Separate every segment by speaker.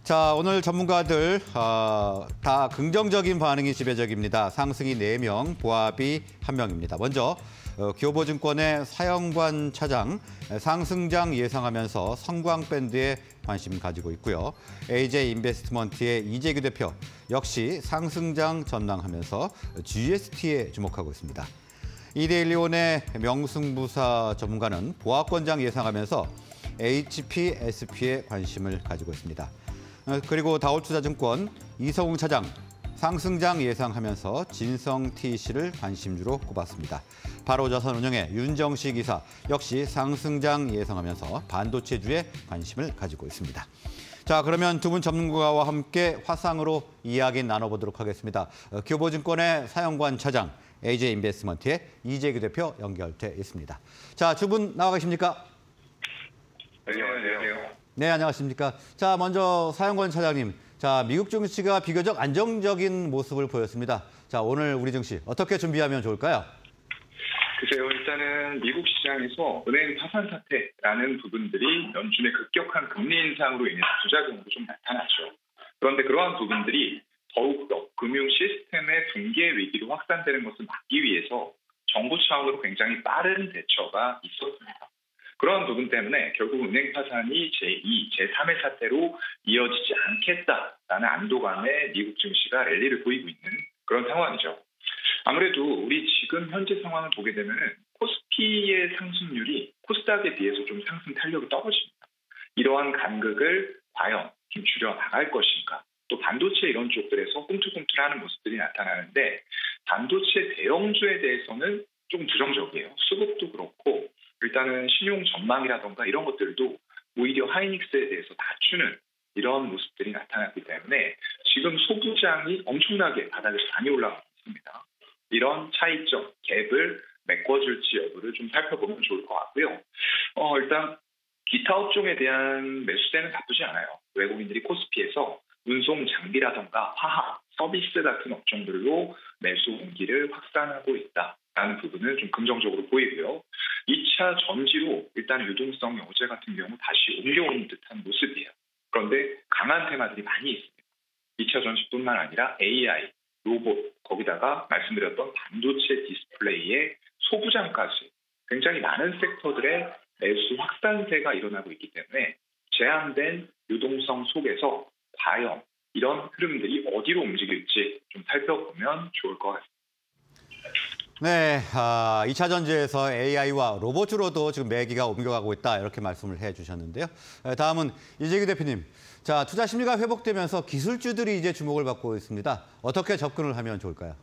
Speaker 1: 자, 오늘 전문가들 다 긍정적인 반응이 지배적입니다. 상승이 4명, 보합이 1명입니다. 먼저 교보증권의 사영관 차장, 상승장 예상하면서 성광밴드에 관심 가지고 있고요. AJ인베스트먼트의 이재규 대표 역시 상승장 전망하면서 GST에 주목하고 있습니다. 이데일리온의 명승부사 전문가는 보합권장 예상하면서 HPSP에 관심을 가지고 있습니다. 그리고 다올투자증권 이성웅 차장, 상승장 예상하면서 진성TC를 관심주로 꼽았습니다. 바로자산운용의 윤정식 이사 역시 상승장 예상하면서 반도체주에 관심을 가지고 있습니다. 자, 그러면 두 분 전문가와 함께 화상으로 이야기 나눠보도록 하겠습니다. 교보증권의 사영관 차장, AJ인베스트먼트의 이재규 대표 연결돼 있습니다. 자, 두 분 나와 계십니까?
Speaker 2: 안녕하세요.
Speaker 1: 네, 안녕하십니까. 자, 먼저 사영관 차장님. 자, 미국 증시가 비교적 안정적인 모습을 보였습니다. 자, 오늘 우리 증시 어떻게 준비하면 좋을까요?
Speaker 2: 글쎄요, 일단은 미국 시장에서 은행 파산 사태라는 부분들이 연준의 급격한 금리 인상으로 인해서 부작용으로 좀 나타나죠. 그런데 그러한 부분들이 더욱더 금융 시스템의 붕괴 위기로 확산되는 것을 막기 위해서 정부 차원으로 굉장히 빠른 대처가 있었습니다. 그러한 부분 때문에 결국 은행 파산이 제2, 제3의 사태로 이어지지 않겠다라는 안도감에 미국 증시가 랠리를 보이고 있는 그런 상황이죠. 아무래도 우리 지금 현재 상황을 보게 되면 코스피의 상승률이 코스닥에 비해서 좀 상승 탄력이 떨어집니다. 이러한 간극을 과연 좀 줄여나갈 것인가. 또 반도체 이런 쪽들에서 꿈틀꿈틀하는 모습들이 나타나는데 반도체 대형주에 대해서는 조금 부정적이에요. 수급도 그렇고 일단은 신용 전망이라던가 이런 것들도 오히려 하이닉스에 대해서 낮추는 이런 모습들이 나타났기 때문에 지금 소부장이 엄청나게 바닥에서 많이 올라가고 있습니다. 이런 차이점, 갭을 메꿔줄지 여부를 좀 살펴보면 좋을 것 같고요. 일단 기타 업종에 대한 매수세는 나쁘지 않아요. 외국인들이 코스피에서 운송 장비라던가 화학, 서비스 같은 업종들로 매수 온기를 확산하고 있다라는 부분을 좀 긍정적으로 보이고요. 2차 전지로 일단 유동성이 어제 같은 경우 다시 옮겨오는 듯한 모습이에요. 그런데 강한 테마들이 많이 있습니다. 2차 전지뿐만 아니라 AI, 로봇, 거기다가 말씀드렸던 반도체 디스플레이의 소부장까지 굉장히 많은 섹터들의 매수 확산세가 일어나고 있기 때문에 제한된 유동성 속에서 과연 이런 흐름들이 어디로 움직일지 좀 살펴보면 좋을 것 같습니다.
Speaker 1: 네, 2차 전지에서 AI와 로봇으로도 지금 매기가 옮겨가고 있다 이렇게 말씀을 해주셨는데요. 다음은 이재규 대표님. 자, 투자 심리가 회복되면서 기술주들이 이제 주목을 받고 있습니다. 어떻게 접근을 하면 좋을까요?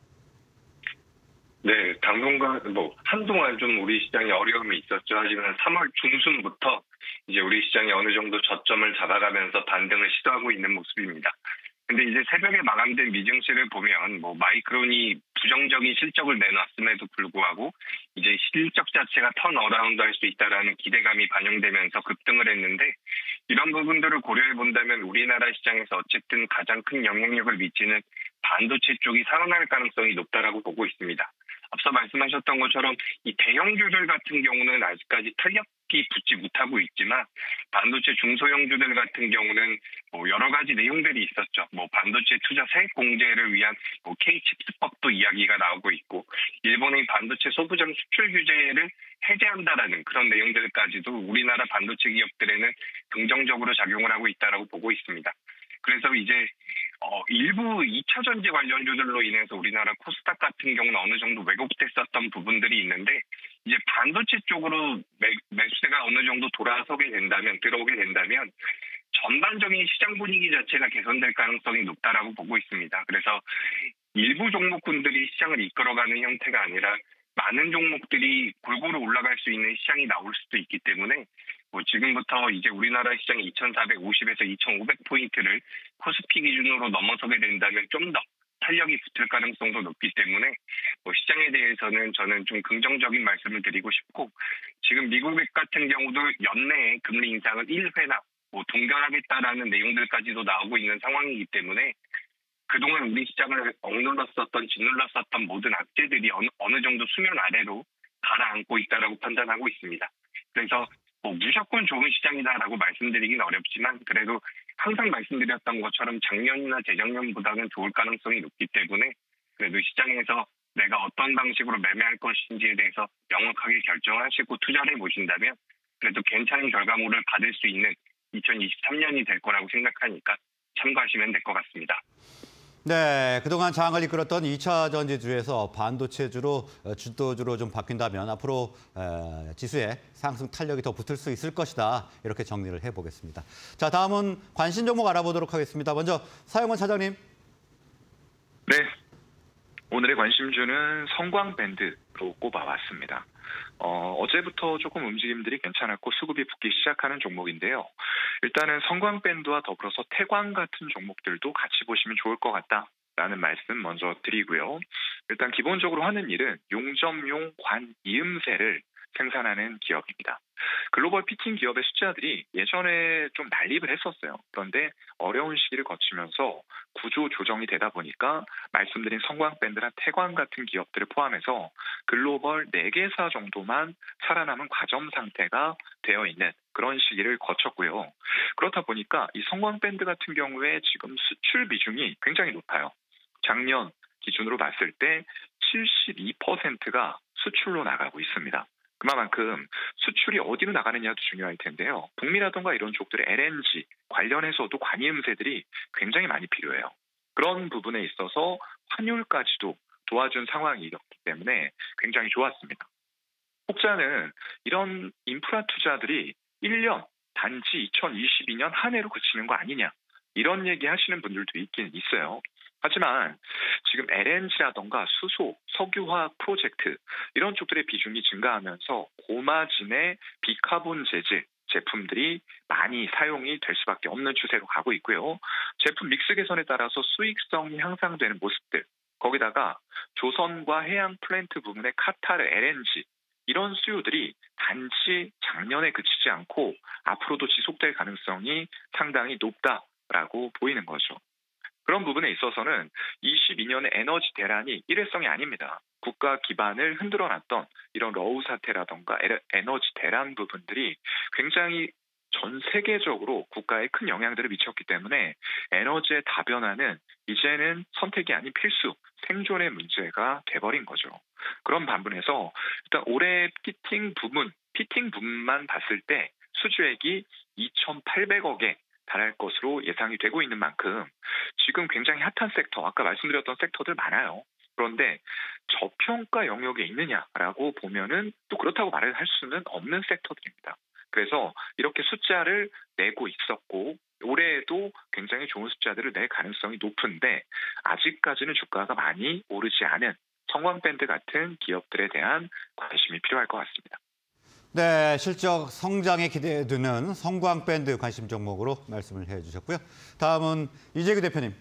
Speaker 3: 네, 당분간 한동안 좀 우리 시장에 어려움이 있었죠. 하지만 3월 중순부터 이제 우리 시장이 어느 정도 저점을 잡아가면서 반등을 시도하고 있는 모습입니다. 근데 이제 새벽에 마감된 미증시를 보면 마이크론이 부정적인 실적을 내놨음에도 불구하고 이제 실적 자체가 턴어라운드 할 수 있다라는 기대감이 반영되면서 급등을 했는데 이런 부분들을 고려해 본다면 우리나라 시장에서 어쨌든 가장 큰 영향력을 미치는 반도체 쪽이 살아날 가능성이 높다라고 보고 있습니다. 앞서 말씀하셨던 것처럼 이 대형주들 같은 경우는 아직까지 탄력이 붙지 못하고 있지만 반도체 중소형주들 같은 경우는 여러 가지 내용들이 있었죠. 반도체 투자 세액 공제를 위한 K-칩스법도 이야기가 나오고 있고 일본의 반도체 소부장 수출 규제를 해제한다라는 그런 내용들까지도 우리나라 반도체 기업들에는 긍정적으로 작용을 하고 있다라고 보고 있습니다. 그래서 이제 일부 2차 전지 관련주들로 인해서 우리나라 코스닥 같은 경우는 어느 정도 왜곡됐었던 부분들이 있는데 이제 반도체 쪽으로 매수세가 어느 정도 들어오게 된다면 전반적인 시장 분위기 자체가 개선될 가능성이 높다라고 보고 있습니다. 그래서 일부 종목군들이 시장을 이끌어가는 형태가 아니라 많은 종목들이 골고루 올라갈 수 있는 시장이 나올 수도 있기 때문에 지금부터 이제 우리나라 시장이 2,450에서 2,500포인트를 코스피 기준으로 넘어서게 된다면 좀 더 탄력이 붙을 가능성도 높기 때문에 시장에 대해서는 저는 좀 긍정적인 말씀을 드리고 싶고 지금 미국 같은 경우도 연내에 금리 인상을 1회나 동결하겠다라는 내용들까지도 나오고 있는 상황이기 때문에 그동안 우리 시장을 짓눌렀었던 모든 악재들이 어느 정도 수면 아래로 가라앉고 있다라고 판단하고 있습니다. 그래서 무조건 좋은 시장이다라고 말씀드리긴 어렵지만 그래도 항상 말씀드렸던 것처럼 작년이나 재작년보다는 좋을 가능성이 높기 때문에 그래도 시장에서 내가 어떤 방식으로 매매할 것인지에 대해서 명확하게 결정하시고 투자를 해보신다면 그래도 괜찮은 결과물을 받을 수 있는 2023년이 될 거라고 생각하니까 참고하시면 될 것 같습니다.
Speaker 1: 네, 그동안 장을 이끌었던 2차 전지주에서 반도체주로 주도주로 좀 바뀐다면 앞으로 지수의 상승 탄력이 더 붙을 수 있을 것이다. 이렇게 정리를 해보겠습니다. 자, 다음은 관심 종목 알아보도록 하겠습니다. 먼저 사영원 차장님.
Speaker 2: 네, 오늘의 관심주는 성광밴드로 꼽아왔습니다. 어제부터 조금 움직임들이 괜찮았고 수급이 붙기 시작하는 종목인데요. 일단은 성광밴드와 더불어서 태광 같은 종목들도 같이 보시면 좋을 것 같다라는 말씀 먼저 드리고요. 일단 기본적으로 하는 일은 용접용 관 이음새를 생산하는 기업입니다. 글로벌 피팅 기업의 숫자들이 예전에 좀 난립을 했었어요. 그런데 어려운 시기를 거치면서 구조 조정이 되다 보니까 말씀드린 성광밴드나 태광 같은 기업들을 포함해서 글로벌 4개사 정도만 살아남은 과점 상태가 되어 있는 그런 시기를 거쳤고요. 그렇다 보니까 이 성광밴드 같은 경우에 지금 수출 비중이 굉장히 높아요. 작년 기준으로 봤을 때 72%가 수출로 나가고 있습니다. 그만큼 수출이 어디로 나가느냐도 중요할 텐데요. 북미라든가 이런 쪽들의 LNG 관련해서도 관이음새들이 굉장히 많이 필요해요. 그런 부분에 있어서 환율까지도 도와준 상황이었기 때문에 굉장히 좋았습니다. 혹자는 이런 인프라 투자들이 1년 단지 2022년 한 해로 그치는 거 아니냐 이런 얘기 하시는 분들도 있긴 있어요. 하지만 지금 LNG라던가 수소, 석유화학 프로젝트 이런 쪽들의 비중이 증가하면서 고마진의 비카본 재질 제품들이 많이 사용이 될 수밖에 없는 추세로 가고 있고요. 제품 믹스 개선에 따라서 수익성이 향상되는 모습들, 거기다가 조선과 해양 플랜트 부분의 카타르 LNG 이런 수요들이 단지 작년에 그치지 않고 앞으로도 지속될 가능성이 상당히 높다라고 보이는 거죠. 그런 부분에 있어서는 22년의 에너지 대란이 일회성이 아닙니다. 국가 기반을 흔들어놨던 이런 러우 사태라던가 에너지 대란 부분들이 굉장히 전 세계적으로 국가에 큰 영향들을 미쳤기 때문에 에너지의 다변화는 이제는 선택이 아닌 필수, 생존의 문제가 돼버린 거죠. 그런 반면에서 일단 올해 피팅 부분만 봤을 때 수주액이 2,800억에 달할 것으로 예상이 되고 있는 만큼 지금 굉장히 핫한 섹터, 아까 말씀드렸던 섹터들 많아요. 그런데 저평가 영역에 있느냐라고 보면은 또 그렇다고 말을 할 수는 없는 섹터들입니다. 그래서 이렇게 숫자를 내고 있었고 올해에도 굉장히 좋은 숫자들을 낼 가능성이 높은데 아직까지는 주가가 많이 오르지 않은 성광밴드 같은 기업들에 대한 관심이 필요할 것 같습니다.
Speaker 1: 네, 실적 성장에 기대되는 성광밴드 관심 종목으로 말씀을 해주셨고요. 다음은 이재규 대표님.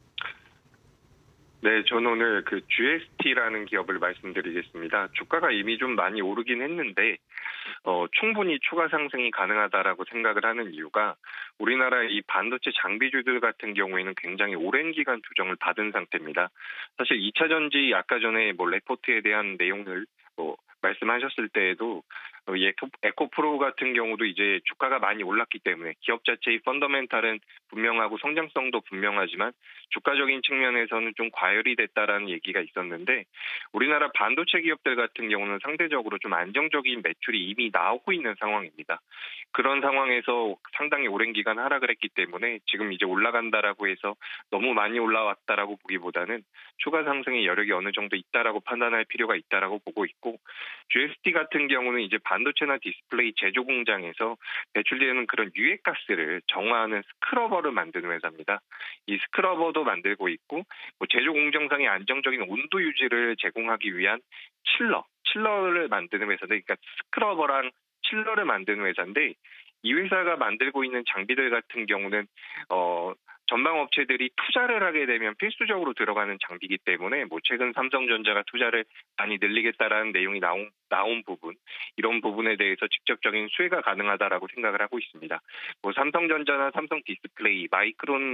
Speaker 3: 네, 저는 오늘 그 GST라는 기업을 말씀드리겠습니다. 주가가 이미 좀 많이 오르긴 했는데 충분히 추가 상승이 가능하다라고 생각을 하는 이유가 우리나라 이 반도체 장비주들 같은 경우에는 굉장히 오랜 기간 조정을 받은 상태입니다. 사실 2차 전지 아까 전에 레포트에 대한 내용을 말씀하셨을 때에도 에코프로 같은 경우도 이제 주가가 많이 올랐기 때문에 기업 자체의 펀더멘탈은 분명하고 성장성도 분명하지만 주가적인 측면에서는 좀 과열이 됐다라는 얘기가 있었는데 우리나라 반도체 기업들 같은 경우는 상대적으로 좀 안정적인 매출이 이미 나오고 있는 상황입니다. 그런 상황에서 상당히 오랜 기간 하락을 했기 때문에 지금 이제 올라간다라고 해서 너무 많이 올라왔다라고 보기보다는 추가 상승의 여력이 어느 정도 있다라고 판단할 필요가 있다라고 보고 있고 GST 같은 경우는 이제 반도체나 디스플레이 제조 공장에서 배출되는 그런 유해가스를 정화하는 스크러버를 만드는 회사입니다. 이 스크러버도 만들고 있고 제조 공정상의 안정적인 온도 유지를 제공하기 위한 칠러를 만드는 회사인데 그러니까 스크러버랑 칠러를 만드는 회사인데 이 회사가 만들고 있는 장비들 같은 경우는 전방 업체들이 투자를 하게 되면 필수적으로 들어가는 장비이기 때문에 최근 삼성전자가 투자를 많이 늘리겠다라는 내용이 나온 부분 이런 부분에 대해서 직접적인 수혜가 가능하다라고 생각을 하고 있습니다. 삼성전자나 삼성 디스플레이, 마이크론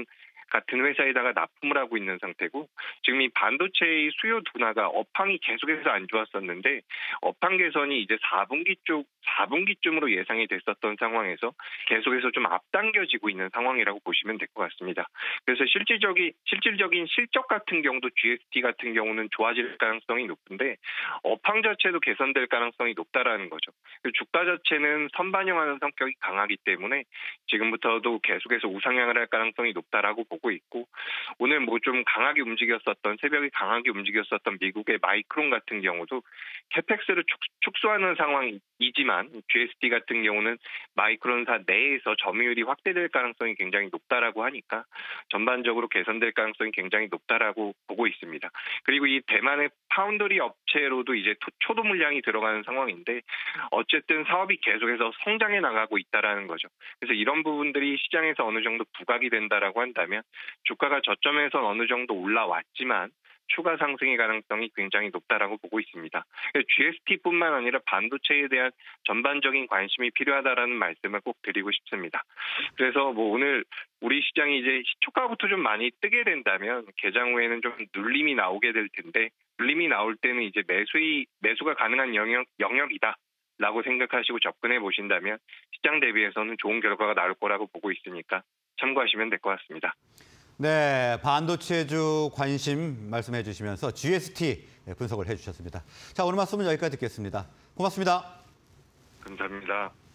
Speaker 3: 같은 회사에다가 납품을 하고 있는 상태고 지금 이 반도체의 수요 둔화가 업황이 계속해서 안 좋았었는데 업황 개선이 이제 4분기쯤으로 예상이 됐었던 상황에서 계속해서 좀 앞당겨지고 있는 상황이라고 보시면 될 것 같습니다. 그래서 실질적인 실적 같은 경우도 GST 같은 경우는 좋아질 가능성이 높은데 업황 자체도 개선될 가능성이 높다라는 거죠. 주가 자체는 선반영하는 성격이 강하기 때문에 지금부터도 계속해서 우상향을 할 가능성이 높다라고 보고 있고 오늘 뭐 좀 강하게 움직였었던 새벽에 강하게 움직였었던 미국의 마이크론 같은 경우도 캐펙스를 축소하는 상황이지만 GST 같은 경우는 마이크론사 내에서 점유율이 확대될 가능성이 굉장히 높다라고 하니까 전반적으로 개선될 가능성이 굉장히 높다라고 보고 있습니다. 그리고 이 대만의 파운드리 업체로도 이제 초도 물량이 들어가는 상황인데 어쨌든 사업이 계속해서 성장해 나가고 있다라는 거죠. 그래서 이런 부분들이 시장에서 어느 정도 부각이 된다라고 한다면 주가가 저점에서 어느 정도 올라왔지만 추가 상승의 가능성이 굉장히 높다라고 보고 있습니다. GST뿐만 아니라 반도체에 대한 전반적인 관심이 필요하다라는 말씀을 꼭 드리고 싶습니다. 그래서 뭐 오늘 우리 시장이 이제 시초가부터 좀 많이 뜨게 된다면 개장 후에는 좀 눌림이 나오게 될 텐데 눌림이 나올 때는 이제 매수가 가능한 영역이다. 라고 생각하시고 접근해 보신다면 시장 대비해서는 좋은 결과가 나올 거라고 보고 있으니까 참고하시면 될 것 같습니다.
Speaker 1: 네, 반도체주 관심 말씀해 주시면서 GST 분석을 해 주셨습니다. 자, 오늘 말씀은 여기까지 듣겠습니다. 고맙습니다.
Speaker 3: 감사합니다.